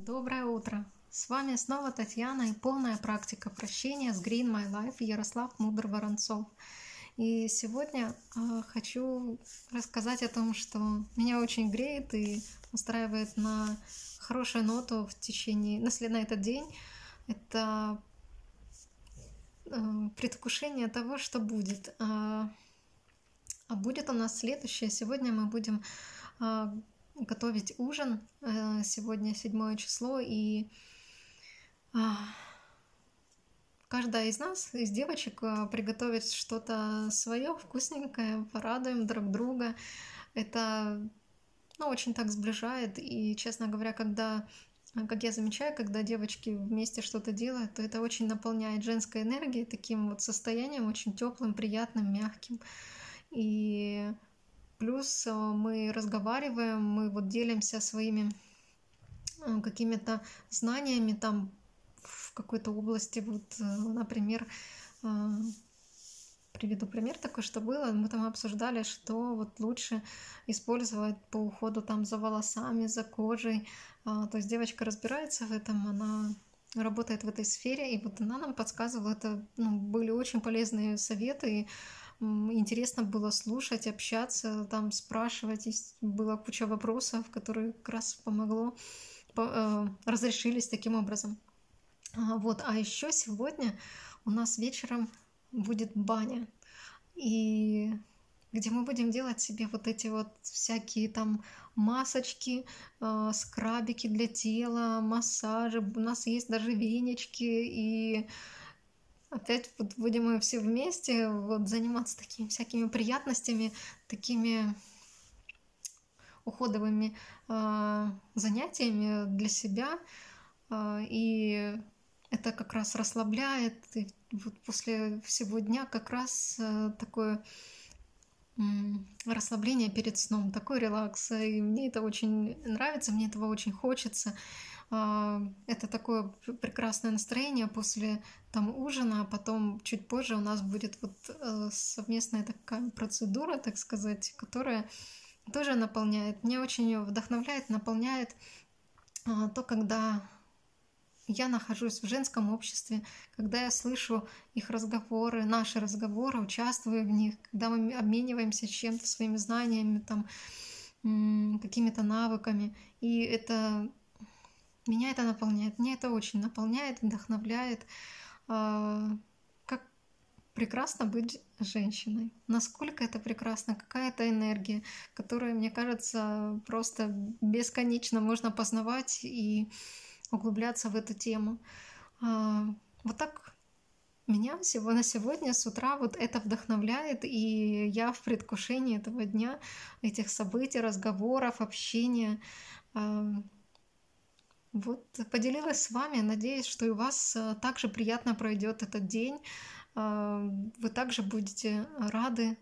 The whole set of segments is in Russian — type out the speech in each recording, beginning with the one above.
Доброе утро! С вами снова Татьяна и полная практика прощения с Green My Life и Ярослав Мудр-Воронцов. И сегодня хочу рассказать о том, что меня очень греет и настраивает на хорошую ноту на этот день. Это предвкушение того, что будет. А будет у нас следующее. Сегодня мы будем готовить ужин. Сегодня 7 число, и каждая из нас, из девочек, приготовит что-то свое вкусненькое, порадуем друг друга. Это очень так сближает. И, честно говоря, как я замечаю, когда девочки вместе что-то делают, то это очень наполняет женской энергией, таким вот состоянием очень теплым, приятным, мягким. И плюс мы разговариваем, мы вот делимся своими какими-то знаниями там в какой-то области. Вот, например, приведу пример такой, что было. Мы там обсуждали, что вот лучше использовать по уходу там за волосами, за кожей. То есть девочка разбирается в этом, она работает в этой сфере, и вот она нам подсказывала. Это были очень полезные советы. Интересно было слушать, общаться, там спрашивать. Была куча вопросов, которые как раз разрешились таким образом. Вот. А еще сегодня у нас вечером будет баня, и где мы будем делать себе вот эти вот всякие там масочки, скрабики для тела, массажи. У нас есть даже венички, и опять вот будем мы все вместе вот заниматься такими всякими приятностями, такими уходовыми занятиями для себя. И это как раз расслабляет. И вот после всего дня как раз такое расслабление перед сном, такой релакс. И мне это очень нравится, мне этого очень хочется. Это такое прекрасное настроение после там ужина, а потом чуть позже у нас будет вот совместная такая процедура, так сказать, которая тоже наполняет. Меня очень вдохновляет, наполняет то, когда я нахожусь в женском обществе, когда я слышу их разговоры, наши разговоры, участвую в них, когда мы обмениваемся чем-то, своими знаниями, там, какими-то навыками. И меня это наполняет, меня это очень наполняет, вдохновляет. Как прекрасно быть женщиной. Насколько это прекрасно, какая-то энергия, которая, мне кажется, просто бесконечно можно познавать и углубляться в эту тему. Вот так меня на сегодня с утра вот это вдохновляет, и я в предвкушении этого дня, этих событий, разговоров, общения. Вот поделилась с вами. Надеюсь, что и у вас также приятно пройдет этот день. Вы также будете рады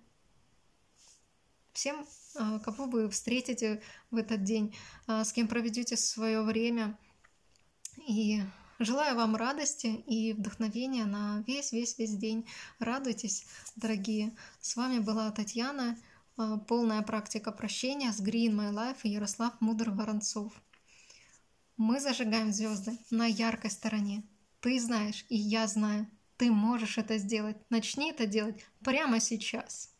всем, кого вы встретите в этот день, с кем проведете свое время. И желаю вам радости и вдохновения на весь день. Радуйтесь, дорогие. С вами была Татьяна, полная практика прощения с Green My Life и Ярослав Мудр-Воронцов. Мы зажигаем звезды на яркой стороне. Ты знаешь, и я знаю. Ты можешь это сделать. Начни это делать прямо сейчас.